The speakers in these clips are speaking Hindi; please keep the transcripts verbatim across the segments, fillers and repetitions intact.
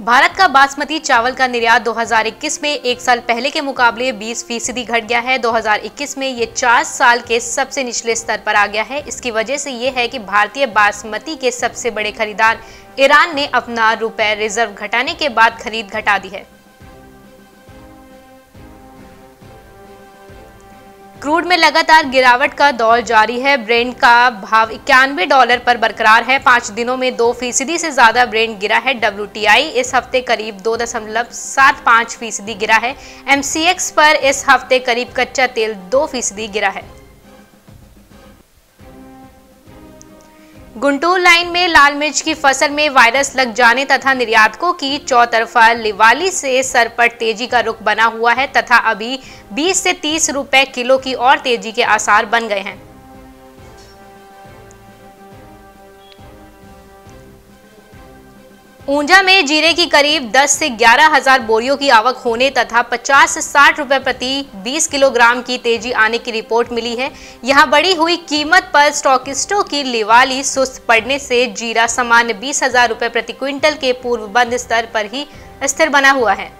भारत का बासमती चावल का निर्यात दो हज़ार इक्कीस में एक साल पहले के मुकाबले बीस फीसदी घट गया है। दो हज़ार इक्कीस में ये चार साल के सबसे निचले स्तर पर आ गया है। इसकी वजह से ये है कि भारतीय बासमती के सबसे बड़े खरीदार ईरान ने अपना रुपए रिजर्व घटाने के बाद खरीद घटा दी है। क्रूड में लगातार गिरावट का दौर जारी है। ब्रेंट का भाव इक्यानवे डॉलर पर बरकरार है। पांच दिनों में दो फीसदी से ज्यादा ब्रेंट गिरा है। डब्ल्यूटीआई इस हफ्ते करीब दो दशमलव सात पाँच फीसदी गिरा है। एमसीएक्स पर इस हफ्ते करीब कच्चा तेल दो फीसदी गिरा है। गुंटूर लाइन में लाल मिर्च की फसल में वायरस लग जाने तथा निर्यातकों की चौतरफा लिवाली से सरपट तेजी का रुख बना हुआ है तथा अभी बीस से तीस रुपए किलो की और तेजी के आसार बन गए हैं। ऊंझा में जीरे की करीब दस से ग्यारह हजार बोरियों की आवक होने तथा पचास से साठ रुपए प्रति बीस किलोग्राम की तेजी आने की रिपोर्ट मिली है। यहां बढ़ी हुई कीमत पर स्टॉकिस्टों की लिवाली सुस्त पड़ने से जीरा सामान्य बीस हजार रुपए प्रति क्विंटल के पूर्व बंद स्तर पर ही स्थिर बना हुआ है।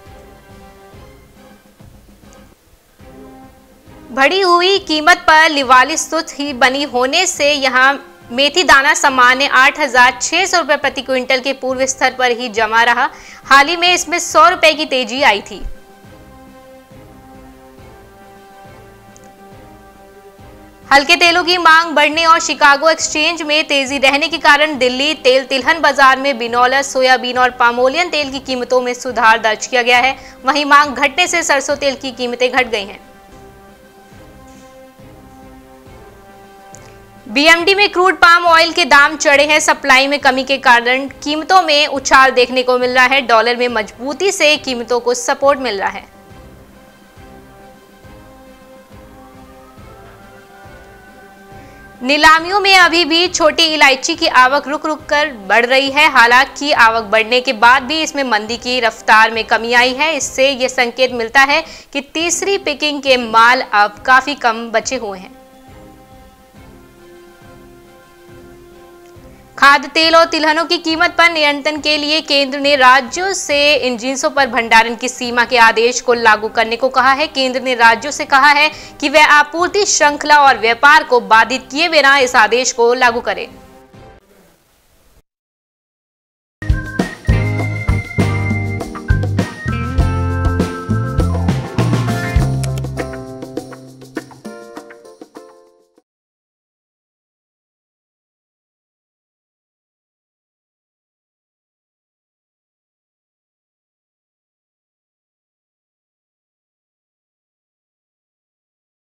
बढ़ी हुई कीमत पर लिवाली सुस्त ही बनी होने से यहां मेथी दाना सामान्य आठ हजार छह सौ रुपए प्रति क्विंटल के पूर्व स्तर पर ही जमा रहा। हाल ही में इसमें सौ रुपए की तेजी आई थी। हल्के तेलों की मांग बढ़ने और शिकागो एक्सचेंज में तेजी रहने के कारण दिल्ली तेल तिलहन बाजार में बिनौला, सोयाबीन और पामोलियन तेल की कीमतों में सुधार दर्ज किया गया है। वहीं मांग घटने से सरसों तेल की कीमतें घट गई हैं। बीएमडी में क्रूड पाम ऑयल के दाम चढ़े हैं। सप्लाई में कमी के कारण कीमतों में उछाल देखने को मिल रहा है। डॉलर में मजबूती से कीमतों को सपोर्ट मिल रहा है। नीलामियों में अभी भी छोटी इलायची की आवक रुक रुक कर बढ़ रही है। हालांकि आवक बढ़ने के बाद भी इसमें मंदी की रफ्तार में कमी आई है। इससे यह संकेत मिलता है कि तीसरी पिकिंग के माल अब काफी कम बचे हुए हैं। खाद्य तेल और तिलहनों की कीमत पर नियंत्रण के लिए केंद्र ने राज्यों से इन जिन्सों पर भंडारण की सीमा के आदेश को लागू करने को कहा है। केंद्र ने राज्यों से कहा है कि वे आपूर्ति श्रृंखला और व्यापार को बाधित किए बिना इस आदेश को लागू करें।